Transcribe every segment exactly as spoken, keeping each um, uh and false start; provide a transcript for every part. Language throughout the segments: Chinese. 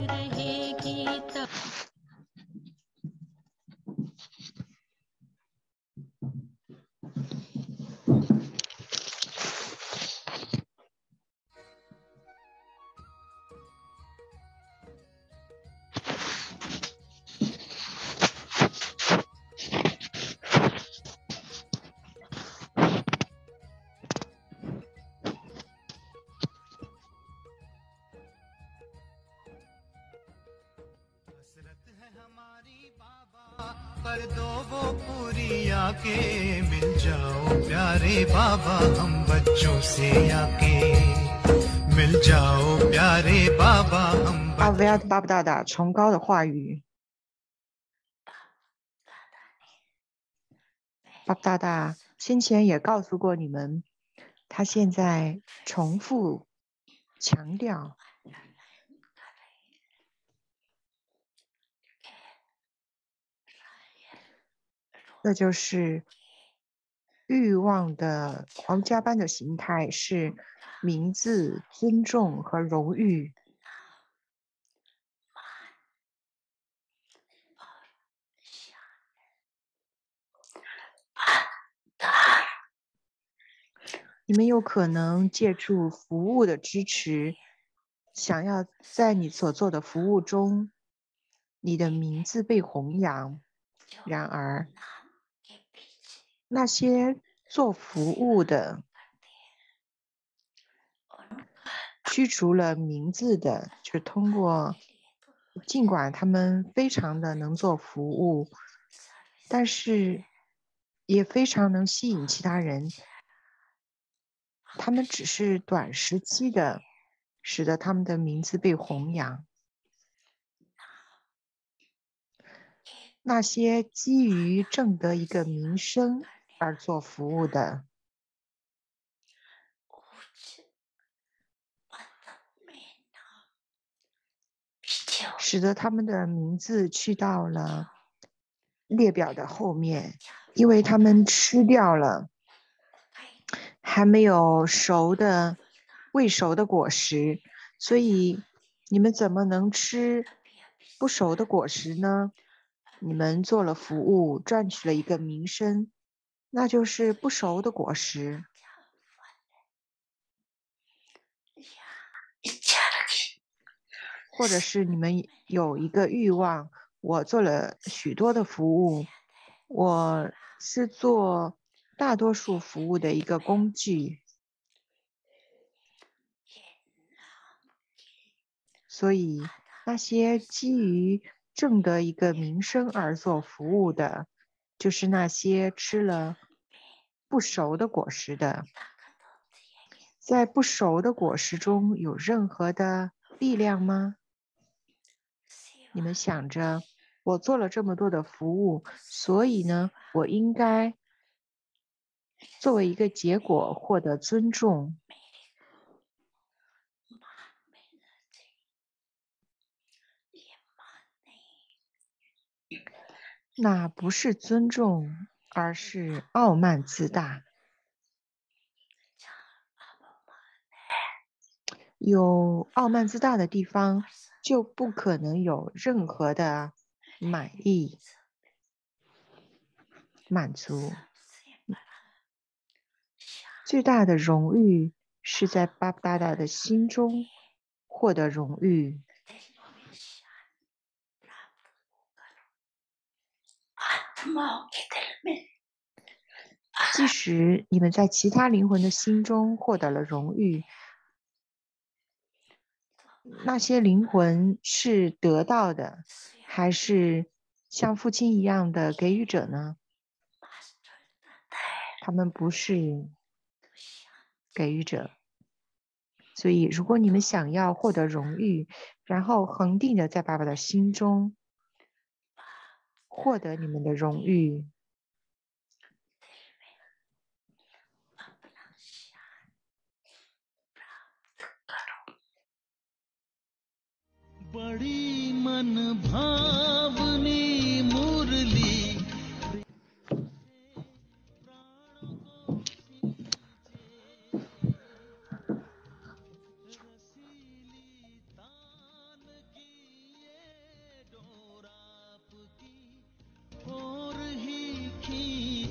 कर दो वो पूरी आके मिल जाओ प्यारे बाबा हम बच्चों से आके मिल जाओ प्यारे बाबा हम 阿维亚的巴布大大崇高的话语，巴布大大先前也告诉过你们，他现在重复强调，那就是欲望的皇家般的形态是名字、尊重和荣誉。你们有可能借助服务的支持，想要在你所做的服务中，你的名字被弘扬。然而，那些做服务的，驱除了名字的，就是通过，尽管他们非常的能做服务，但是也非常能吸引其他人。他们只是短时期的，使得他们的名字被弘扬。那些基于挣得一个名声而做服务的，使得他们的名字去到了列表的后面，因为他们吃掉了还没有熟的未熟的果实，所以你们怎么能吃不熟的果实呢？你们做了服务，赚取了一个名声，那就是不熟的果实。或者是你们有一个欲望，我做了许多的服务，我是做大多数服务的一个工具，所以那些基于挣得一个名声而做服务的，就是那些吃了不熟的果实的。在不熟的果实中有任何的力量吗？你们想着，我做了这么多的服务，所以呢，我应该作为一个结果获得尊重。那不是尊重，而是傲慢自大。有傲慢自大的地方，就不可能有任何的满意、满足。最大的荣誉是在巴布大大的心中获得荣誉。即使你们在其他灵魂的心中获得了荣誉，那些灵魂是得到的，还是像父亲一样的给予者呢？他们不是给予者。所以，如果你们想要获得荣誉，然后恒定的在爸爸的心中获得你们的荣誉， बड़ी मन भावनी मुरली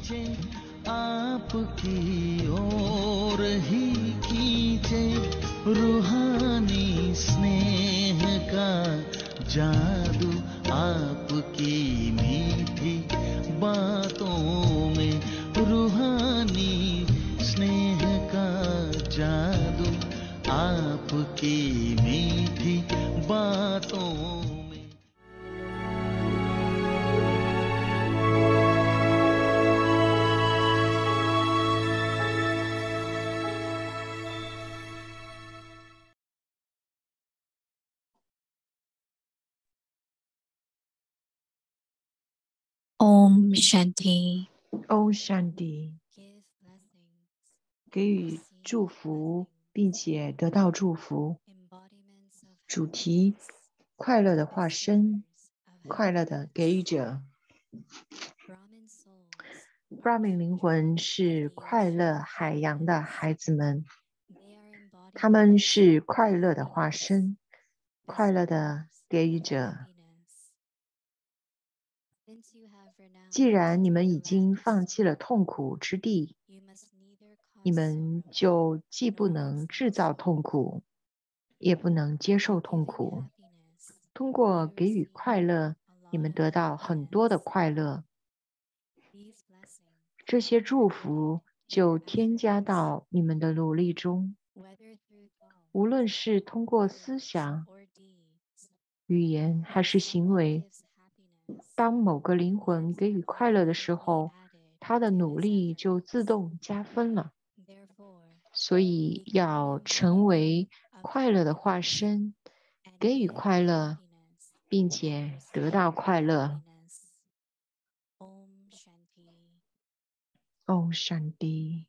आपकी ओर ही खींचे रूहानी स्नेह का जादू आपकी मीठी बातों में रूहानी स्नेह का जादू आपकी मीठी बातों में Om Shanti. Om Shanti，给予祝福，并且得到祝福。主题：快乐的化身，快乐的给予者。Brahmin 灵魂是快乐海洋的孩子们，他们是快乐的化身，快乐的给予者。既然你们已经放弃了痛苦之地，你们就既不能制造痛苦，也不能接受痛苦。通过给予快乐，你们得到很多的快乐。这些祝福就添加到你们的努力中，无论是通过思想、语言还是行为。当某个灵魂给予快乐的时候，他的努力就自动加分了。所以要成为快乐的化身，给予快乐，并且得到快乐。Om Shanti。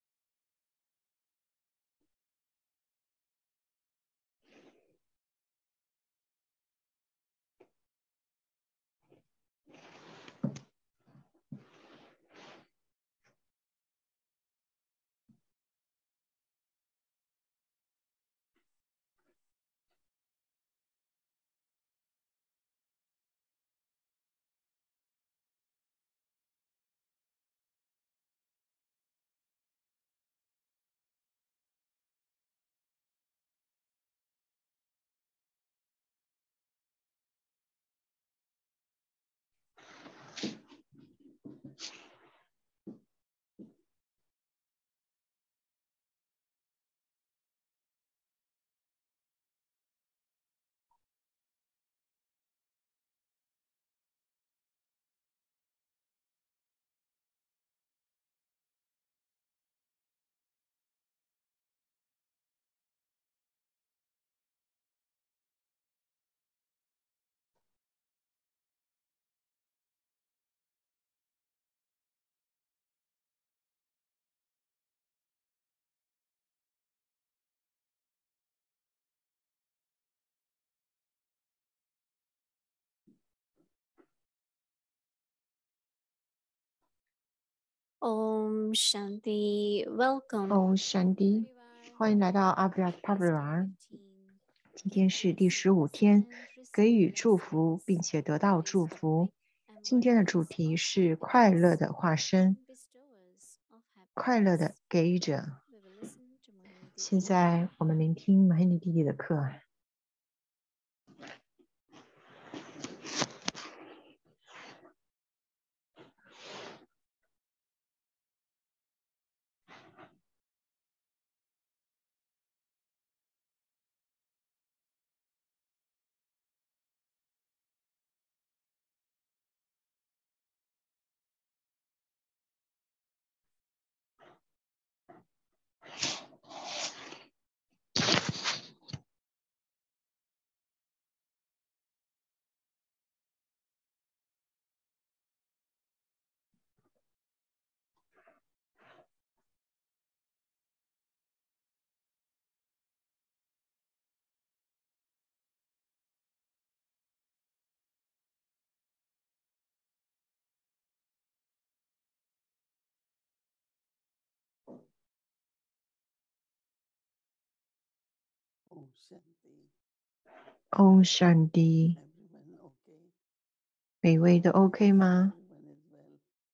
Om Shanti. Welcome. Om Shanti，欢迎来到阿布拉帕布瓦。今天是第十五天，给予祝福并且得到祝福。今天的主题是快乐的化身，快乐的给予者。现在我们聆听马哈尼弟弟的课。Om Shanti，每位都 OK 吗？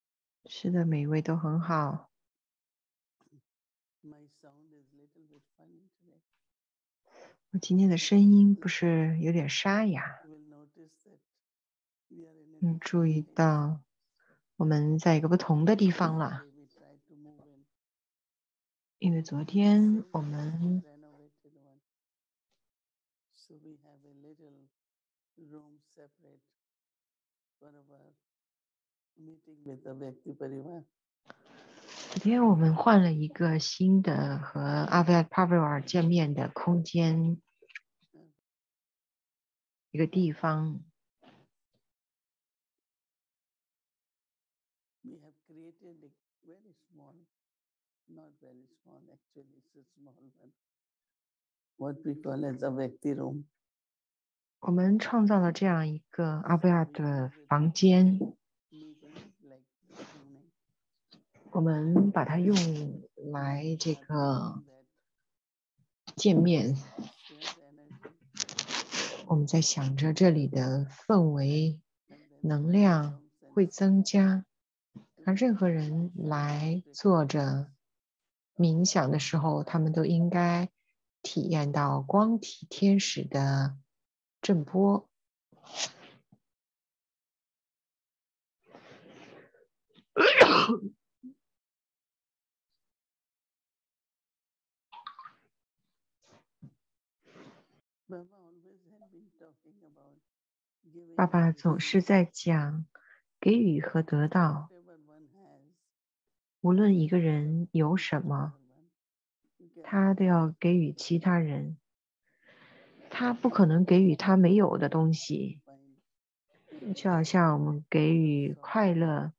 是的，每一位都很好。 My sound is little bit funny today. 我今天的声音不是有点沙哑？ You will notice that we are in a 嗯， different 注意 place. 到我们在一个不同的地方了。 Yesterday we tried to move in. 因为昨 This 天 is 我 a 们 renovated one. So we have a little room separate for our meeting with the Vyakti Parivar. 昨天我们换了一个新的和阿维亚帕维尔见面的空间，一个地方。 We have created a very small, not very small, actually it's a small one. What we call as a Vyakti room. 我们创造了这样一个阿维亚的房间， Meeting like this morning. 我们把它用来这个见面。 Share the energy 我们在想着这里的氛围 and then 能量 comes and 会增加， sit 而任何人来坐着冥想的时候，他们都应该体验到光体天使的震波。 Baba always had been talking about giving 爸爸 and 总是 receiving. 在讲给予和得到， Whatever one has, 无论一个人有什 the 么， other one. You cannot 他都 give 要给予其他人。他不可能给予他没有的东西， find 就好像我们给予快乐，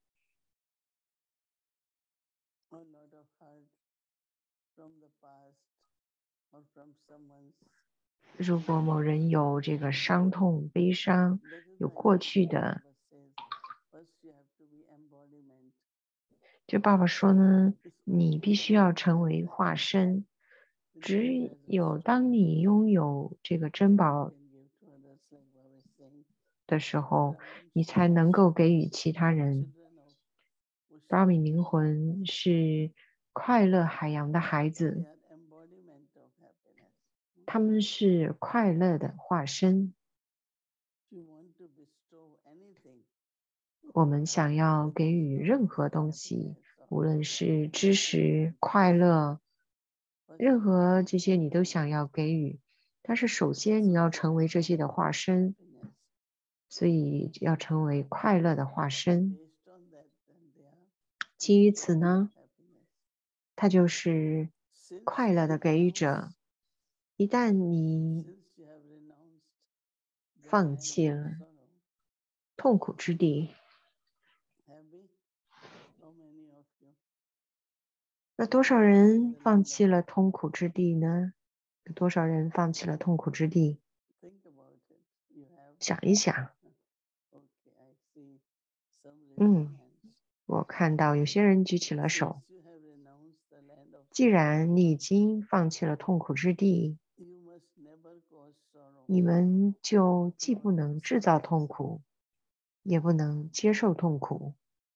a lot of hurt from the past or from someone's. 如果某人有这个伤痛、悲伤， That is 有 why 过去的， Baba says, first you have to be embodiment. 就爸爸说呢，你必须要成为化身。 只有当你拥有这个珍宝 Can give to others, like Baba is saying. 的时候，你才能够给予其他人。 Children of 巴尔 Ushma, 米灵魂是快乐海洋的孩 they 子， are embodiment of happiness. 他们是快乐的化身。 If you want to bestow anything, 我们想要给予任何东西，无论是知识、快乐， 任何这些你都想要给予，但是首先你要成为这些的化身， happiness. 所以要成为快乐的化身。 Based on that, then they are 基于此呢， happiness. 他就是 Since 快乐的给予者。一旦你 since you have renounced the 放 land 弃 of 了 sorrow, 痛苦之地， have we? How many of you? 那多少人放弃了痛苦之地呢？有多少人放弃了痛苦之地？ Think about it. You have. 想一想。 Okay, I see some raising 嗯， hands. 我看到有些人举起了手。 Since you have renounced the land of 既 sorrow, 然你已经放弃了痛苦之地， you must never cause sorrow. 你们就既不能制造痛苦，也不能接受痛苦。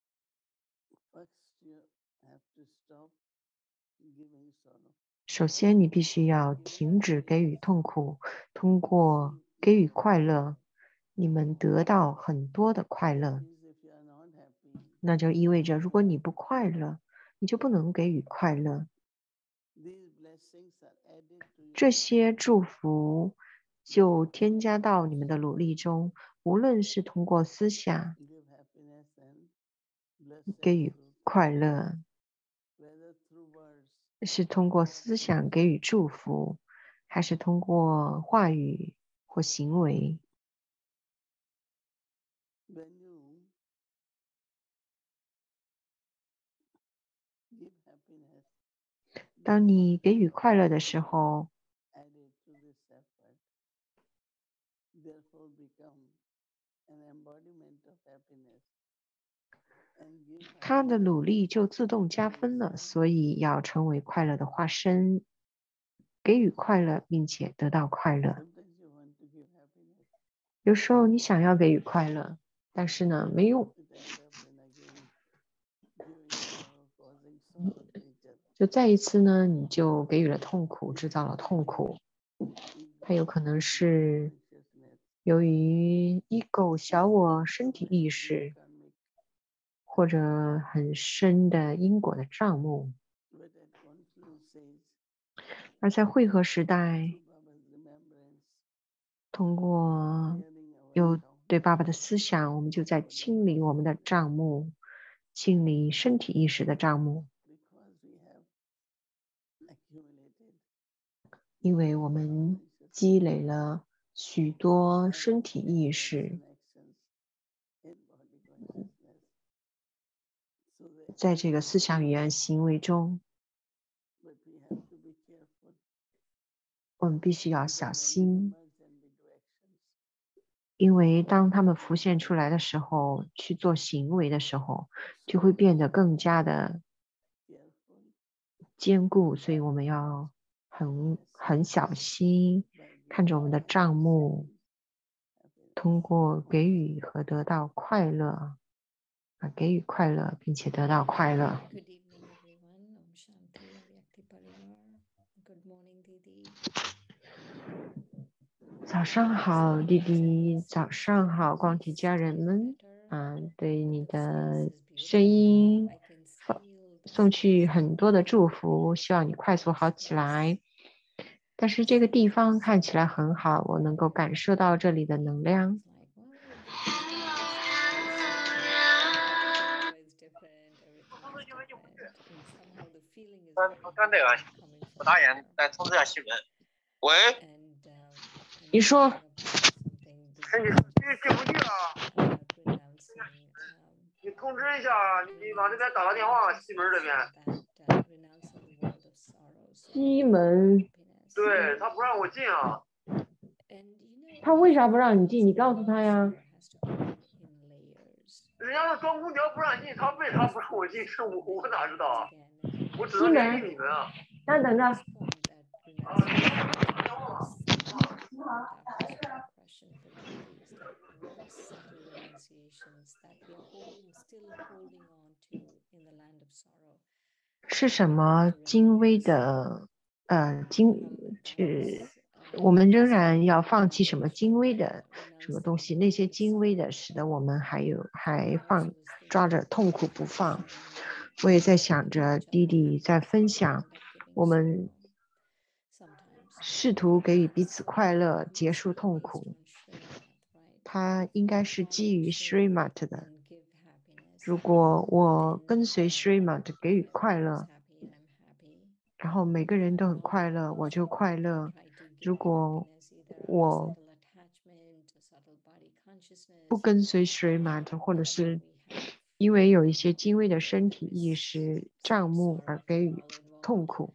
First, you have to stop giving sorrow. 首先，你必须要停止给予痛苦，通过给予快乐，你们得到很多的快乐。 Means if you are not happy, 那就意味着，如果你不快乐，你就不能给予快乐。 these blessings are added to your 这些祝福就添加到你们的努力中，无论是通过思想 give happiness and blessings 给予 through 快乐， whether through words, 是通过思想给予祝福，还是通过话语或行为。 when you give happiness, 当你给予快乐的时候， added to this effort, therefore become an embodiment of happiness and give 他的 happiness 努力就自动加分了。所以要成为快乐的化身，给予快乐，并且得到快乐。 sometimes you want to give happiness, 有时候你想要给予快乐，但是呢，没用。 it ends up in again 就再一次呢，你就给予了痛苦，制造了痛苦。它有可能是由于 ego 小我身体意识，或者很深的因果的账目。而在汇合时代，通过有对爸爸的思想，我们就在清理我们的账目，清理身体意识的账目，因为我们积累了许多身体意识，在这个思想语言行为中，我们必须要小心，因为当他们浮现出来的时候，去做行为的时候，就会变得更加的坚固，所以我们要很很小心，看着我们的账目，通过给予和得到快乐，啊，给予快乐，并且得到快乐。 Good evening, everyone. Om Shanti, Avyakti Parivar. Good morning, Didi. 早上好，弟弟。早上好，光体家人们。啊，对你的声音放送去很多的祝福，希望你快速好起来。但是这个地方看起来很好，我能够感受到这里的能量。 看这个，我打眼再通知一下新闻。喂， 你说， 哎，你你进不去啊？你通知一下，你往这边打个电话，西门这边。 西门， 对，他不让我进啊。 他为啥不让你进？你告诉他呀。 人家说装空调不让进，他为啥不让我进？是我我哪知道啊？我只能西联系门， 你们啊。 那等着。是什么精微的呃精是我们仍然要放弃什么精微的什么东西？那些精微的使得我们还有还放抓着痛苦不放。我也在想着弟弟在分享，我们试图给予彼此快乐，结束痛苦。它应该是基于 Srimat 的。如果我跟随 Srimat 给予快乐，然后每个人都很快乐，我就快乐。如果我不跟随 Srimat， 或者是因为有一些精微的身体意识账目而给予痛苦，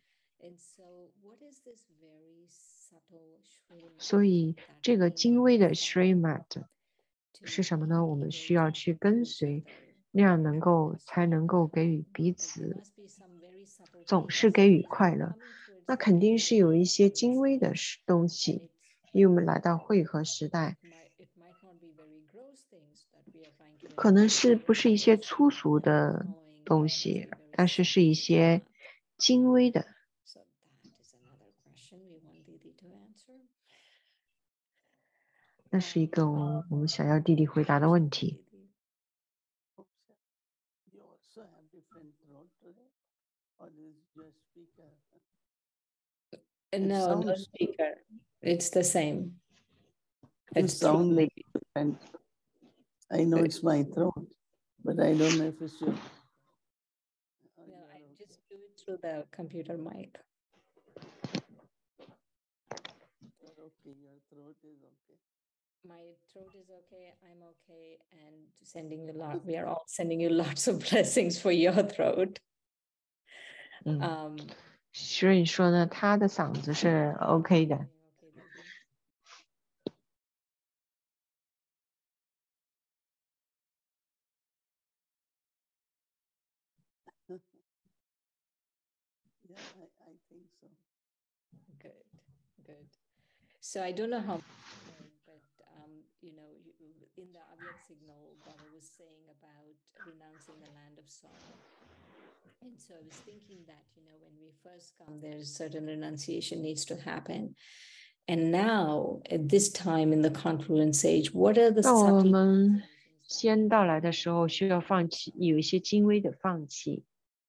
所以这个精微的 Srimat 是什么呢？我们需要去跟随，那样能够才能够给予彼此，总是给予快乐。那肯定是有一些精微的东西，因为我们来到汇合时代，可能是不是一些粗俗的东西，但是是一些精微的。那是一个我我们想要弟弟回答的问题。 No, no speaker. It's the same. You It's sound like different. I know it's my throat, but I don't know if it's your. No, I just do it through the computer mic. Okay, your throat is okay. My throat is okay. I'm okay, and sending you lot. We are all sending you lots of blessings for your throat. 嗯， Um, 所以说呢，他的嗓子是 OK 的。 Yeah, I, I think so. Good, good. So I don't know how, but um, you know, you, in the Avyak signal, Baba was saying about renouncing the land of sorrow. And so I was thinking that, you know, when we first come, there's certain renunciation needs to happen. And now, at this time in the confluence age, what are the 当我 subtle 们先到来的时候，需要放弃，有一些精微的放弃。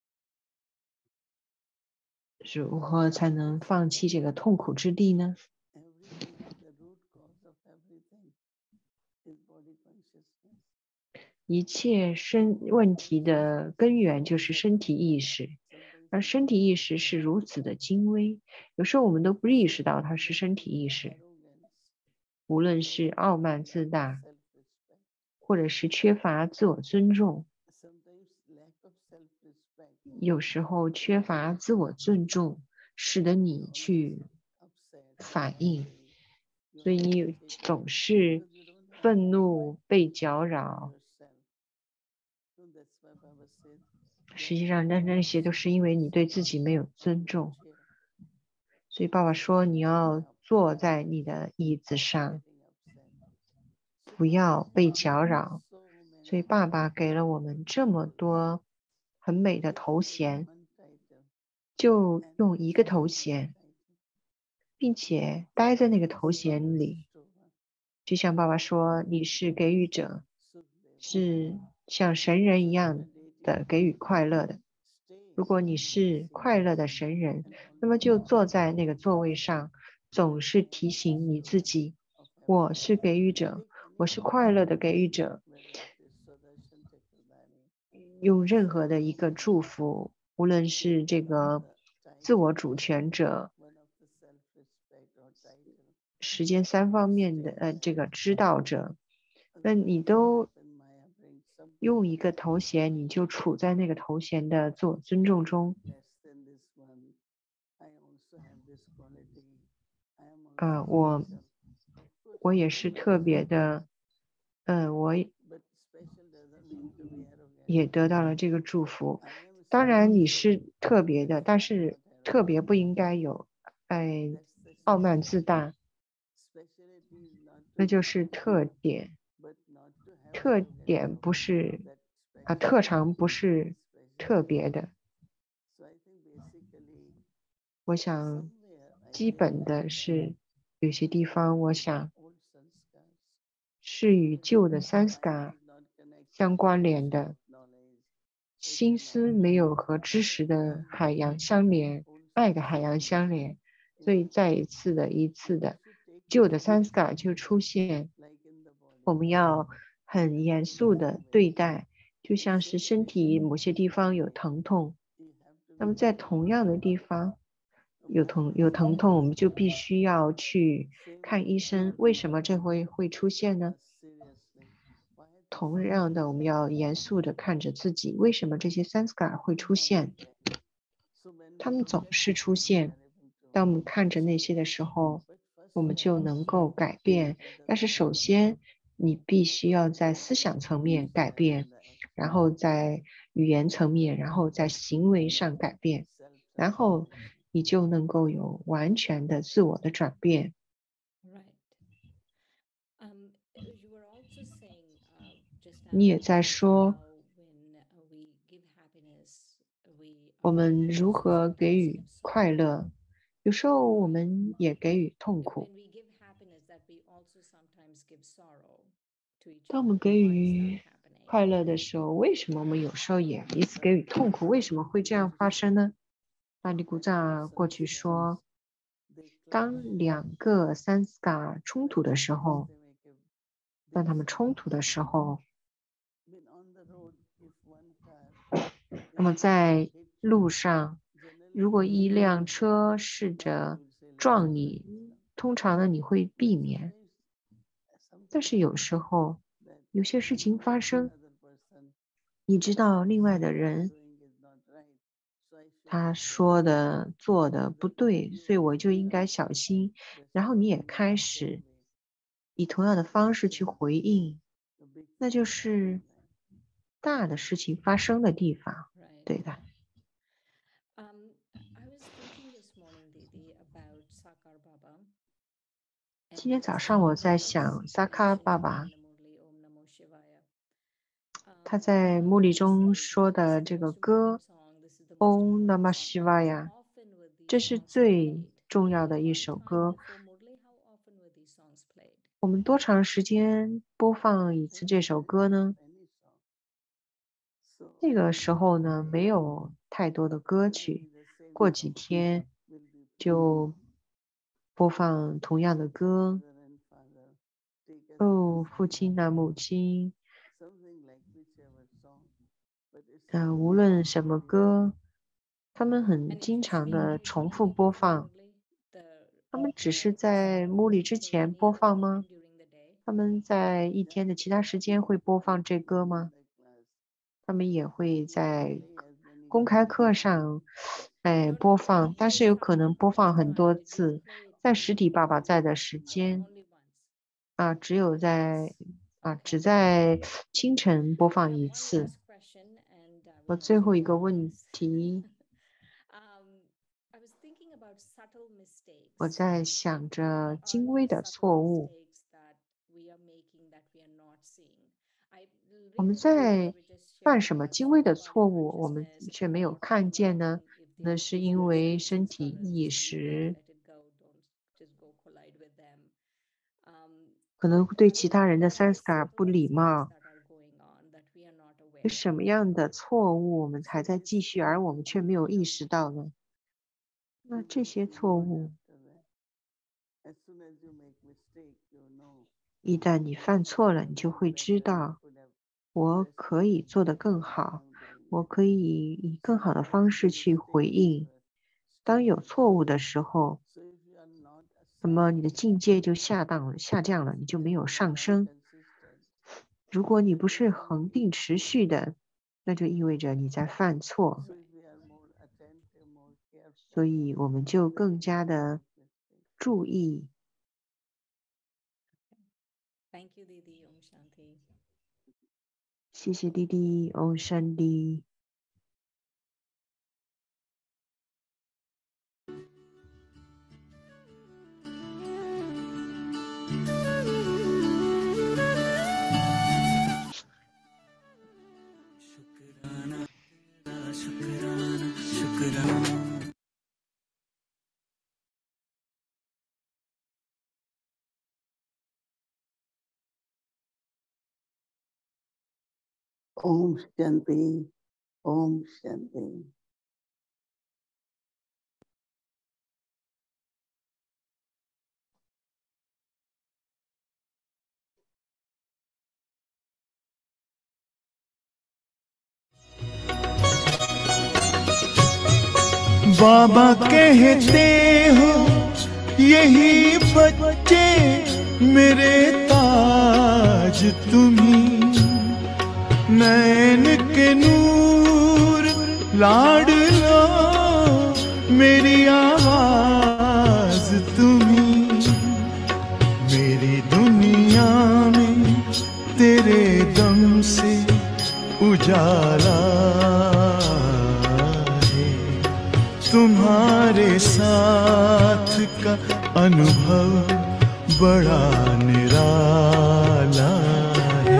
如何才能放弃这个痛苦之地呢？ Everything, the root cause of everything is body consciousness. 一切身问题的根源就是身体意识，而身体意识是如此的精微，有时候我们都不意识到它是身体意识。 Arrogance, 无论是傲慢自大， self-respect. 或者是缺乏自我尊重， Sometimes lack of self-respect 有时候缺乏自我尊重，使得你去 upset, 反应， you 所以你有 irritated 总是 because you don't have 愤怒、被搅 respect 扰。 for yourself. So that's why Baba said, 实际上，那那些都是因为你对自己没有尊重。 chair, 所以爸爸说，你要坐在你的椅子上， getting upset. 不要被搅扰。 So many 所以爸爸给了我们这么多很美的头衔， one title 就 and 用一个 stay 头 in 衔， that title. 并且待在那个头衔里。 Bestower, 就像爸爸说，你是给予者， Sukhdev, 是像神人一样的给予快乐的。 stay 如果你是快乐的神人，那么就坐在那个座位上，总是提醒你自己， of 我是给予者， 我是快乐的给予者。 whether it is Sudarshan Chakradhari, 用任何的一个祝福，无论是这个自我主权者， one of the self-respect or title, 时间三方面的呃这个知道者， 那你都 when Maya brings some 用一个头衔，你就处在那个头衔的自我尊重中。 less than this one. I also have this quality. I am 啊、 also 我 special. 我也是特别的，嗯、我 But special doesn't mean to be arrogant. 也得到了这个祝福。 I am 当 special, 然你是特别的， 但 I 是 am not 特别 arrogant. 不应该有哎 That's the 傲慢自大， speciality is not 那 to 就 be 是 arrogant, 特点。 but not to have 特 arrogance 点 of 不是 that 啊， special. 特长不是 special. 特别的。 So I think basically 我想 somewhere I 基 think 本的是有些地方，我想 old sanskars 是与旧的 mind Sanskar is not connected 相 to 关 the 联 ocean 的， of knowledge. 心思没有和知识的海洋相连， 爱的海洋相连， 所以再一次的一次的 If you take 旧的 Sanskar 就出现， like in the body, 我们要很严肃的对待，就像是身体某些地方有疼痛， you have to 那 be 么在同样的地方有疼有疼痛，我们就必须要去看医生。为什么这会会出现呢？ seriously. Why this 同样的，我们要严肃的看着自己，为什么这些 Sanskar 会出现？ so when 他 we 们 look 总 at 是 that, 出 we 现。 are able to 当我们看着那些的时候， but first 我们 we 就 have 能 to 够改变。 但是首先，你必须要在思想层面改变， 然后在语言层面，然后在行为上改变， 然后你就能够有完全的自我的转变。 Right. Um, you were also saying uh, just now 你也在 about 说 how when uh, we give happiness, we 我 are 们如 also 何给 sometimes 予 give sorrow. 快乐，有时候我们也给予痛 And 苦。 when we give happiness, that we also sometimes give sorrow to each 当我们 other. 给 Why is 予 that happening? 快乐的时候，为什么我们有时候也彼此给予痛苦？为什么会这样发生呢？巴里古藏过去说， they clash, 当两个 Sanskar 冲突的时候， they make a 当他们冲突的时候， when on the road, if one car 那么 is 在 hit 路上， generally 如果一辆车试着 would say let's 撞 avoid 你， this. 通常呢你会避免， Sometimes 但是有时候 that 有些事情发生， other person 你知道另外的人 doing is not right, so I should 他说的做的不对，所以我就应该小心。然后你也开始以同样的方式去回应， the big 那就是大的事情发生的地方， Right. 对的。 Um, I was thinking this morning, Didi, about Sakar Baba. And 今天 he 早 was 上我 talking 在 about 想 this 萨卡 mention 爸 in 爸， Murli Om Namo Shivaya. 他 Um, 在 Baba 墓 used 里 to 中 say 说 that this 的 is 这 the 个 most 歌 important song. This is Om Namah Shivaya，这是最重要的一首歌。我们多长时间播放一次这首歌呢？那个时候呢，没有太多的歌曲，过几天就播放同样的歌。哦，父亲呐，母亲，嗯、呃，无论什么歌，他们很经常的重复播放。他们只是在穆里之前播放吗？他们在一天的其他时间会播放这歌吗？他们也会在公开课上，哎，播放，但是有可能播放很多次，在实体爸爸在的时间啊，只有在啊，只在清晨播放一次。我最后一个问题，我在想着精微的错误。我们在犯什么精微的错误，我们却没有看见呢？那是因为身体意识可能对其他人的 sanskar 不礼貌。有什么样的错误我们还在继续，而我们却没有意识到呢？那这些错误，一旦你犯错了，你就会知道，我可以做得更好，我可以以更好的方式去回应。当有错误的时候，那么你的境界就下降了，下降了，你就没有上升。如果你不是恒定持续的，那就意味着你在犯错。所以我们就更加的注意。谢谢弟弟，Om Shanti。 Om Shanti, Om Shanti. बाबा कहते हो यही बच्चे मेरे ताज तुम्ही, नैन के नूर लाडलो मेरी आवाज तुम्ही, मेरी दुनिया में तेरे दम से उजाला, तुम्हारे साथ का अनुभव बड़ा निराला है।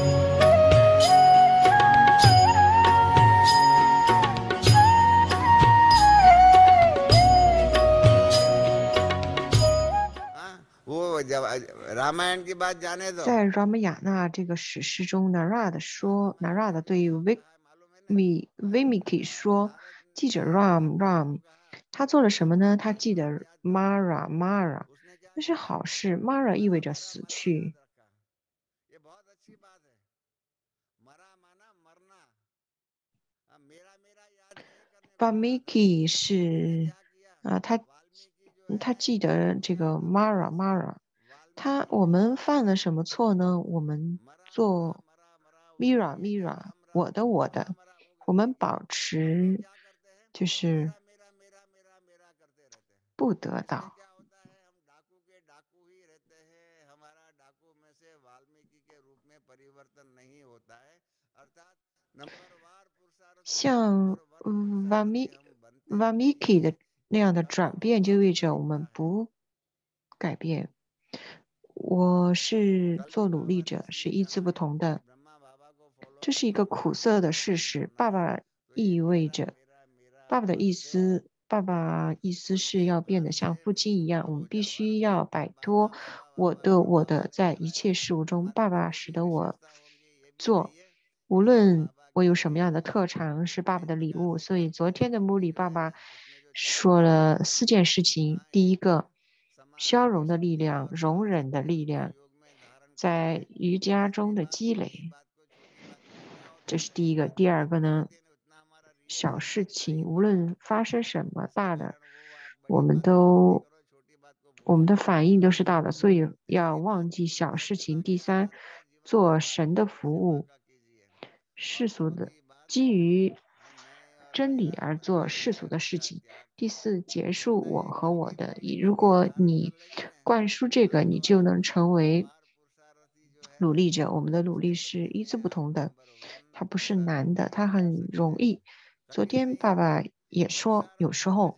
वो जब रामायण की बात जाने दो। 在 Ramayana 这个史诗中 ，Narada 说 ，Narada 对 Vimi Vimiki 说。记者 Ram Ram， 他做了什么呢？他记得 Mara Mara， 那是好事。Mara 意味着死去。Valmiki 是啊，他他记得这个 Mara Mara， 他我们犯了什么错呢？我们做 Mira Mira， 我的我的，我们保持。就是不得到。像 Valmiki 的那样的转变，就意味着我们不改变。我是做努力者，是一字不同的。这是一个苦涩的事实。爸爸意味着爸爸的意思，爸爸意思是要变得像父亲一样，我们必须要摆脱我的我的，在一切事物中，爸爸使得我做，无论我有什么样的特长，是爸爸的礼物。所以昨天的穆里爸爸说了四件事情：第一个，消融的力量，容忍的力量，在瑜伽中的积累，这是第一个。第二个呢，小事情无论发生什么大的，我们都我们的反应都是大的，所以要忘记小事情。第三，做神的服务，世俗的基于真理而做世俗的事情。第四，结束我和我的。如果你灌输这个，你就能成为努力者。我们的努力是一字不同的，它不是难的，它很容易。昨天爸爸也说，有时候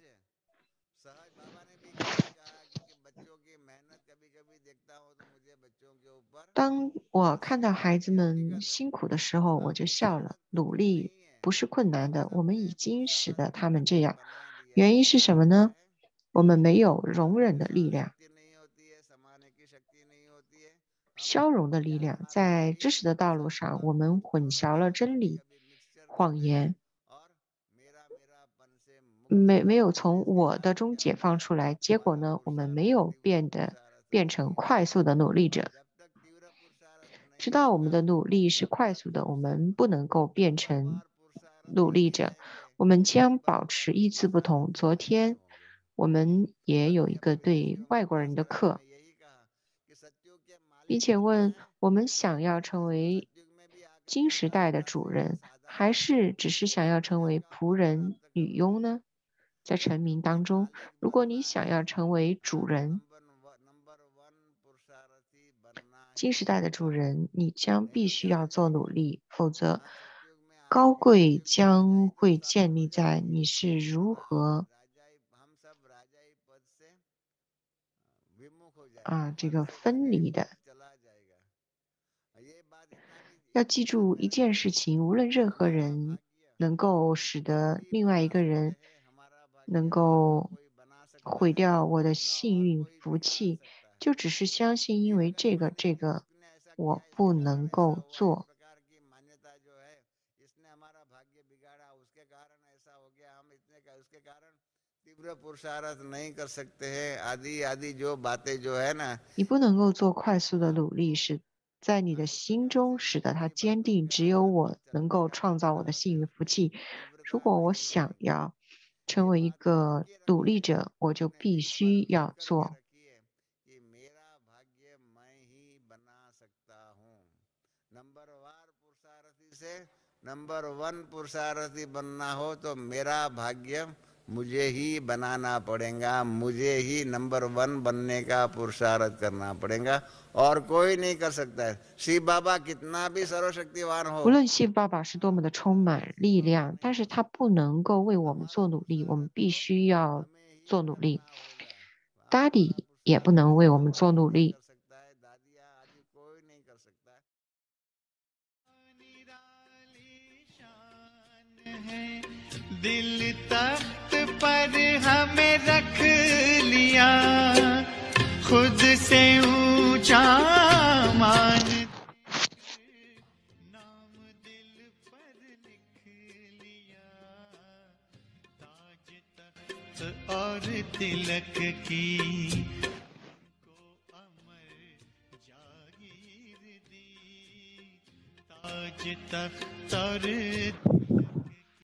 当我看到孩子们辛苦的时候，我就笑了。努力不是困难的，我们已经使得他们这样。原因是什么呢？我们没有容忍的力量，消融的力量。在知识的道路上，我们混淆了真理、谎言，没没有从我的中解放出来。结果呢，我们没有变得变成快速的努力者。知道我们的努力是快速的，我们不能够变成努力者，我们将保持一字不同。昨天我们也有一个对外国人的课，并且问我们想要成为新时代的主人，还是只是想要成为仆人、女佣呢？在臣民当中，如果你想要成为主人，新时代的主人，你将必须要做努力，否则高贵将会建立在你是如何啊这个分离的。要记住一件事情，无论任何人能够使得另外一个人能够毁掉我的幸运福气，就只是相信因为这个这个我不能够做。你不能够做快速的努力，是在你的心中使得它坚定。只有我能够创造我的幸运福气。如果我想要成为一个努力者，我就必须要做。 number one पुरुषार्थी बनना हो तो मेरा भाग्य मुझे ही बनाना पड़ेगा, मुझे ही नंबर वन बनने का पुरुषार्थ करना पड़ेगा और कोई नहीं कर सकता है। शिव बाबा कितना भी सर्वशक्तिवान हो， 无论शिव爸爸是多么的充满力量，但是他不能够为我们做努力，我们必须要做努力。Daddy也不能为我们做努力。 दिल तख्त पर हमें रख लिया, खुद से ऊंचा मान नाम दिल पर लिख लिया, ताज तख्त और तिलक की को अमर जागीर दी, ताज तख्त और